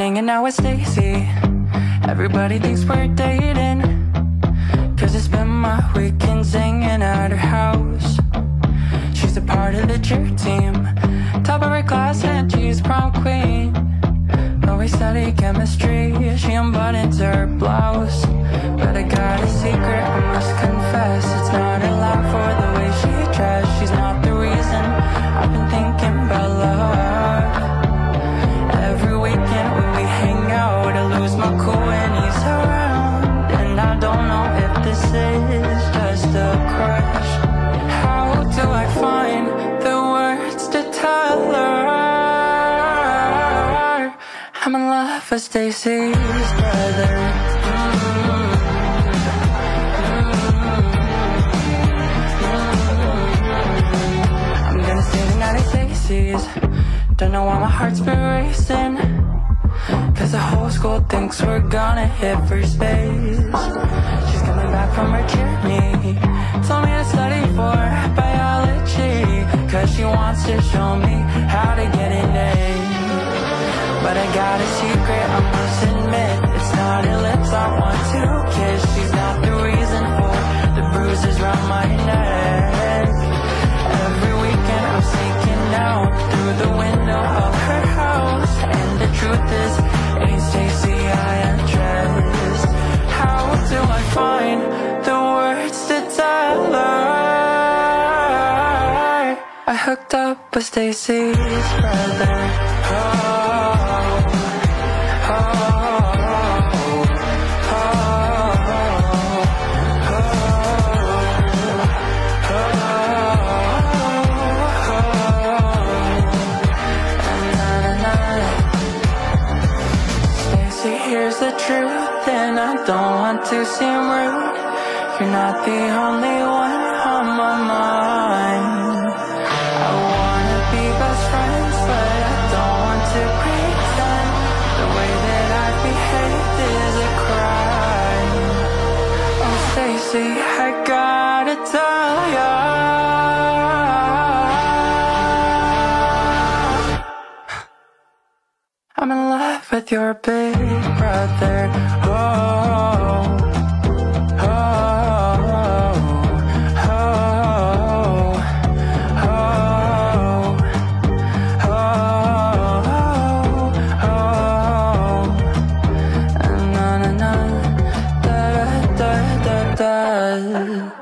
hanging out with Stacy. Everybody thinks we're dating, 'cause I spend my weekends hanging at her house. She's a part of the cheer team, top of her class and she's prom queen. But we study chemistry, she unbuttons her blouse. But I got a secret, I must confess. It's not allowed for the way she dressed. She's not the reason I've been thinking about love. Every weekend when we hang out, I lose my cool when he's around. And I don't know if this is just a crush. How do I find the words to tell her I'm in love with Stacy's brother? I'm gonna stay the night at Stacy's. Don't know why my heart's been racing, 'cause the whole school thinks we're gonna hit first base. She's coming back from her journey, told me to study for biology, 'cause she wants to show me how to get an A. But I got a secret, I must admit. It's not her lips I want to kiss. She's not the reason for the bruises round my neck. Every weekend I'm sneaking out through the window of her house, and the truth is, ain't Stacy I undressed. How do I find the words to tell her I hooked up with Stacy's brother? Here's the truth, and I don't want to seem rude. You're not the only one on my mind. I wanna be best friends, but I don't want to pretend. The way that I behaved is a crime. Oh, Stacy, I gotta tell ya, I'm in love with your big brother. Oh, oh, oh, oh, oh, na na na, da da da da da.